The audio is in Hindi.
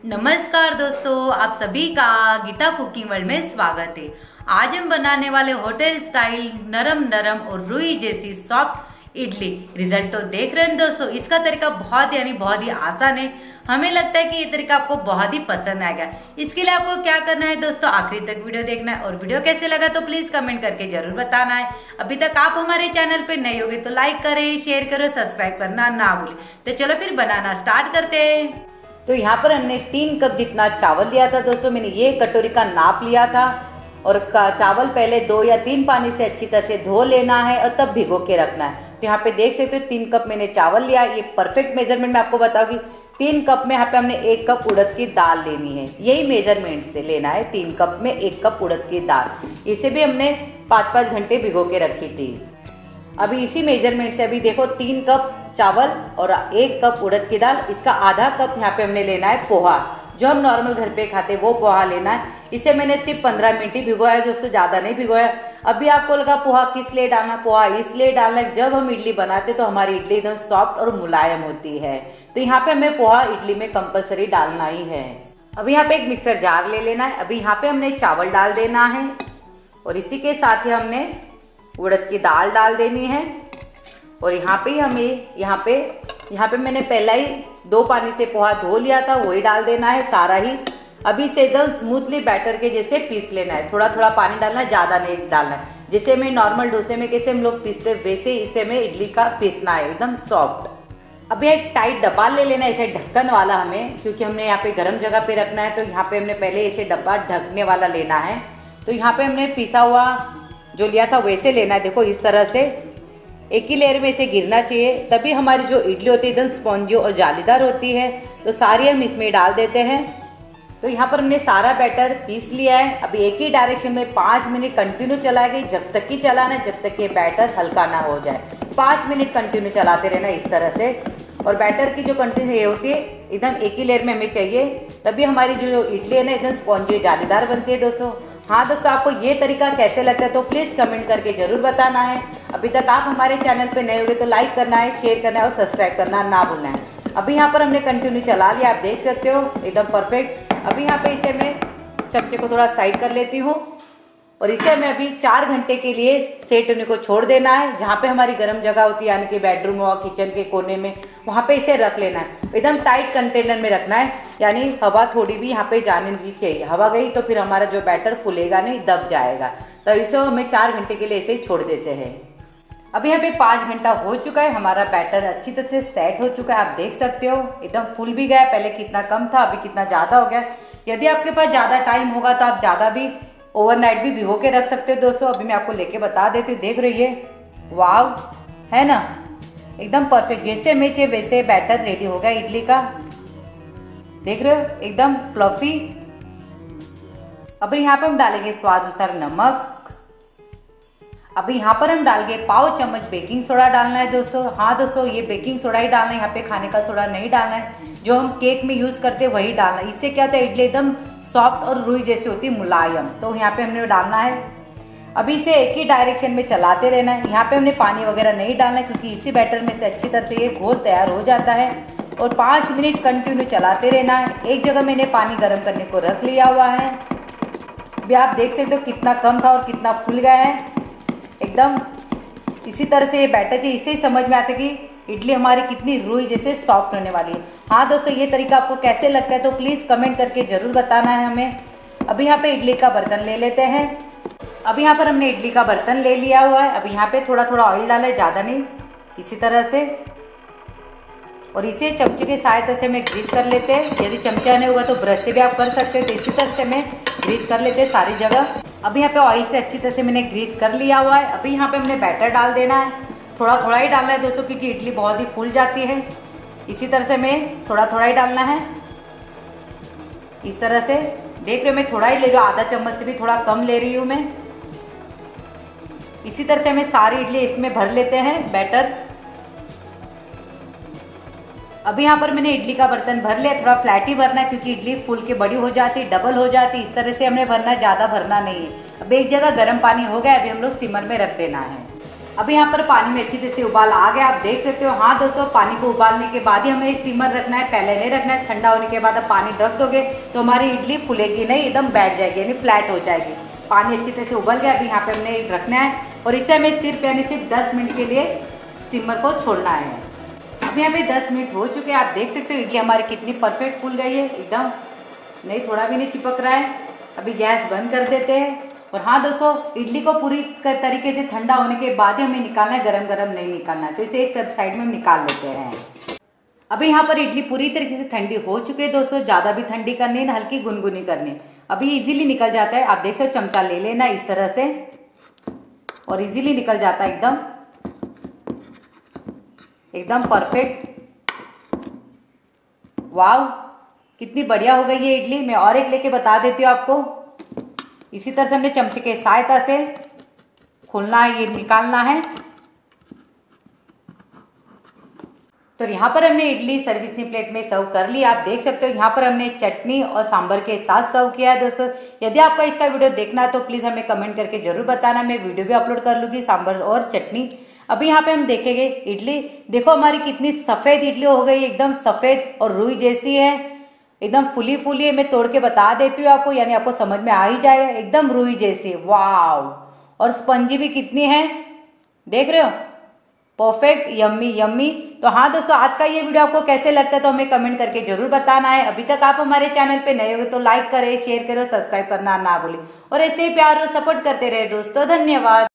नमस्कार दोस्तों, आप सभी का गीता कुकिंग वर्ल्ड में स्वागत है। आज हम बनाने वाले होटल स्टाइल नरम नरम और रुई जैसी सॉफ्ट इडली। रिजल्ट तो देख रहे हैं दोस्तों। इसका तरीका बहुत ही आसान है। हमें लगता है कि ये तरीका आपको बहुत ही पसंद आएगा। इसके लिए आपको क्या करना है दोस्तों, आखिरी तक वीडियो देखना है और वीडियो कैसे लगा तो प्लीज कमेंट करके जरूर बताना है। अभी तक आप हमारे चैनल पे नए होगे तो लाइक करें, शेयर करो, सब्सक्राइब करना ना भूलें। तो चलो फिर बनाना स्टार्ट करते हैं। तो यहाँ पर हमने 3 कप जितना चावल लिया था दोस्तों। मैंने ये कटोरी का नाप लिया था और चावल पहले 2 या 3 पानी से अच्छी तरह से धो लेना है और तब भिगो के रखना है। तो यहाँ पे देख सकते हो 3 कप मैंने चावल लिया। ये परफेक्ट मेजरमेंट में आपको बताऊंगी। 3 कप में यहाँ पे हमने 1 कप उड़द की दाल लेनी है। यही मेजरमेंट से लेना है। 3 कप में 1 कप उड़द की दाल। इसे भी हमने 5-5 घंटे भिगो के रखी थी। अभी इसी मेजरमेंट से अभी देखो 3 कप चावल और 1 कप उड़द की दाल। इसका आधा कप यहाँ पे हमने लेना है पोहा, जो हम नॉर्मल घर पे खाते वो पोहा लेना है। इसे मैंने सिर्फ 15 मिनट ही भिगोया है दोस्तों, ज़्यादा नहीं भिगोया। अभी आपको लगा पोहा किस लिए डालना, पोहा इसलिए डालना है जब हम इडली बनाते तो हमारी इडली एकदम सॉफ्ट और मुलायम होती है। तो यहाँ पे हमें पोहा इडली में कंपलसरी डालना ही है। अभी यहाँ पे एक मिक्सर जार ले लेना है। अभी यहाँ पे हमने चावल डाल देना है और इसी के साथ ही हमने उड़द की दाल डाल देनी है। और यहाँ पे मैंने पहला ही 2 पानी से पोहा धो लिया था, वही डाल देना है सारा ही। अभी से एकदम स्मूथली बैटर के जैसे पीस लेना है। थोड़ा थोड़ा पानी डालना है, ज़्यादा नहीं डालना है। जैसे मैं नॉर्मल डोसे में कैसे हम लोग पीसते वैसे इसे में इडली का पीसना है, एकदम सॉफ्ट। अभी एक टाइट डब्बा ले लेना है, ऐसे ढक्कन वाला हमें, क्योंकि हमने यहाँ पे गर्म जगह पे रखना है। तो यहाँ पे हमने पहले इसे डब्बा ढकने वाला लेना है। तो यहाँ पे हमने पिसा हुआ जो लिया था वैसे लेना है। देखो इस तरह से एक ही लेयर में इसे गिरना चाहिए, तभी हमारी जो इडली होती है एकदम स्पॉन्जी और जालीदार होती है। तो सारी हम इसमें डाल देते हैं। तो यहाँ पर हमने सारा बैटर पीस लिया है। अभी एक ही डायरेक्शन में 5 मिनट कंटिन्यू चलाएंगे, जब तक कि चलाना है, जब तक ये बैटर हल्का ना हो जाए। 5 मिनट कंटिन्यू चलाते रहना इस तरह से। और बैटर की जो कंटिन्यू ये होती है एकदम एक ही लेयर में हमें चाहिए, तभी हमारी जो इडली है ना एकदम स्पॉन्जी जालीदार बनती है दोस्तों। हाँ दोस्तों, आपको ये तरीका कैसे लगता है तो प्लीज़ कमेंट करके जरूर बताना है। अभी तक आप हमारे चैनल पे नए होंगे तो लाइक करना है, शेयर करना है और सब्सक्राइब करना ना भूलना है। अभी यहाँ पर हमने कंटिन्यू चला लिया, आप देख सकते हो एकदम परफेक्ट। अभी यहाँ पे इसे मैं चमचे को थोड़ा साइड कर लेती हूँ और इसे हमें अभी 4 घंटे के लिए सेट होने को छोड़ देना है। जहाँ पे हमारी गर्म जगह होती है, यानी कि बेडरूम हो, किचन के कोने में, वहाँ पे इसे रख लेना है। एकदम टाइट कंटेनर में रखना है, यानी हवा थोड़ी भी यहाँ पे जाने नहीं चाहिए। हवा गई तो फिर हमारा जो बैटर फूलेगा नहीं, दब जाएगा। तो इसे हमें 4 घंटे के लिए इसे छोड़ देते हैं। अभी यहाँ पे 5 घंटा हो चुका है। हमारा बैटर अच्छी तरह से सेट हो चुका है, आप देख सकते हो एकदम फुल भी गया। पहले कितना कम था, अभी कितना ज़्यादा हो गया। यदि आपके पास ज़्यादा टाइम होगा तो आप ज़्यादा भी ओवरनाइट भी भिगो के रख सकते हो दोस्तों। अभी मैं आपको लेके बता देती हूँ। देख रही है, वाव, है ना एकदम परफेक्ट। जैसे मैं चाहिए वैसे बैटर रेडी हो गया इडली का। देख रहे हो एकदम फ्लफी। अब यहाँ पे हम डालेंगे स्वाद अनुसार नमक। अभी यहाँ पर हम डालेंगे पाव चम्मच बेकिंग सोडा डालना है दोस्तों। हाँ दोस्तों, ये बेकिंग सोडा ही डालना है, यहाँ पे खाने का सोडा नहीं डालना है। जो हम केक में यूज करते हैं वही डालना है। इससे क्या होता है, इडली एकदम सॉफ्ट और रुई जैसी होती है, मुलायम। तो यहाँ पे हमने डालना है। अभी इसे एक ही डायरेक्शन में चलाते रहना है। यहाँ पे हमने पानी वगैरह नहीं डालना है, क्योंकि इसी बैटर में से अच्छी तरह से ये घोल तैयार हो जाता है। और 5 मिनट कंटिन्यू चलाते रहना है। एक जगह मैंने पानी गर्म करने को रख लिया हुआ है। अभी आप देख सकते हो कितना कम था और कितना फूल गया है एकदम। इसी तरह से ये बैटर चाहिए, इससे ही समझ में आता है कि इडली हमारी कितनी रुई जैसे सॉफ्ट होने वाली है। हाँ दोस्तों, ये तरीका आपको कैसे लगता है तो प्लीज़ कमेंट करके ज़रूर बताना है हमें। अभी यहाँ पे इडली का बर्तन ले लेते हैं। अभी यहाँ पर हमने इडली का बर्तन ले लिया हुआ है। अभी यहाँ पे थोड़ा थोड़ा ऑयल डाला है, ज़्यादा नहीं, इसी तरह से। और इसे चमचे की सहायता से हमें ग्रीस कर लेते हैं। यदि चमचा नहीं होगा तो ब्रश से भी आप कर सकते हैं। तो इसी तरह से हमें ग्रीस कर लेते हैं सारी जगह। अभी यहाँ पे ऑयल से अच्छी तरह से मैंने ग्रीस कर लिया हुआ है। अभी यहाँ पे हमने बैटर डाल देना है। थोड़ा थोड़ा ही डालना है दोस्तों, क्योंकि इडली बहुत ही फूल जाती है। इसी तरह से हमें थोड़ा थोड़ा ही डालना है, इस तरह से। देख रहे हो मैं थोड़ा ही ले रही हूँ, आधा चम्मच से भी थोड़ा कम ले रही हूँ मैं। इसी तरह से हमें सारी इडली इसमें भर लेते हैं बैटर। अभी यहाँ पर मैंने इडली का बर्तन भर लिया। थोड़ा फ्लैट ही भरना है, क्योंकि इडली फूल के बड़ी हो जाती है, डबल हो जाती है। इस तरह से हमने भरना है, ज़्यादा भरना नहीं है। अब एक जगह गर्म पानी हो गया, अभी हम लोग स्टीमर में रख देना है। अभी यहाँ पर पानी में अच्छी तरह से उबाल आ गया, आप देख सकते हो। हाँ दोस्तों, पानी को उबालने के बाद ही हमें स्टीमर रखना है, पहले नहीं रखना है। ठंडा होने के बाद आप पानी रख दोगे तो हमारी इडली फूलेगी नहीं, एकदम बैठ जाएगी, यानी फ्लैट हो जाएगी। पानी अच्छी तरह से उबल गया, अभी यहाँ पे हमने रखना है और इसे हमें सिर्फ 10 मिनट के लिए स्टीमर को छोड़ना है। अब यहाँ पे 10 मिनट हो चुके हैं, आप देख सकते हो इडली हमारी कितनी परफेक्ट फूल गई है, एकदम नहीं, थोड़ा भी नहीं चिपक रहा है। अभी गैस बंद कर देते हैं। और हाँ दोस्तों, इडली को पूरी तरीके से ठंडा होने के बाद ही हमें निकालना है, गरम गरम नहीं निकालना है। तो इसे एक साइड में हम निकाल लेते हैं। अभी यहाँ पर इडली पूरी तरीके से ठंडी हो चुकी है दोस्तों, ज़्यादा भी ठंडी करनी है ना हल्की गुनगुनी करनी। अभी इजीली निकल जाता है, आप देख सकते हो। चमचा ले लेना इस तरह से और इजीली निकल जाता है, एकदम परफेक्ट। वाव, कितनी बढ़िया हो गई ये इडली। मैं और एक लेके बता देती हूँ आपको। इसी तरह से हमने चमचे के सहायता से खोलना है, ये निकालना है। तो यहाँ पर हमने इडली सर्विसिंग प्लेट में सर्व कर ली, आप देख सकते हो। यहाँ पर हमने चटनी और सांभर के साथ सर्व किया है दोस्तों। यदि आपको इसका वीडियो देखना है तो प्लीज़ हमें कमेंट करके जरूर बताना, मैं वीडियो भी अपलोड कर लूँगी सांभर और चटनी। अभी यहाँ पे हम देखेंगे इडली, देखो हमारी कितनी सफ़ेद इडली हो गई, एकदम सफ़ेद और रुई जैसी है, एकदम फुली फुली है। मैं तोड़ के बता देती हूँ आपको, यानी आपको समझ में आ ही जाएगा, एकदम रुई जैसी। वाव, और स्पंजी भी कितनी है, देख रहे हो, परफेक्ट, यम्मी यम्मी। तो हाँ दोस्तों, आज का ये वीडियो आपको कैसे लगता है तो हमें कमेंट करके जरूर बताना है। अभी तक आप हमारे चैनल पे नए हो तो लाइक करें, शेयर करो, सब्सक्राइब करना ना भूलें और ऐसे ही प्यार और सपोर्ट करते रहे दोस्तों। धन्यवाद।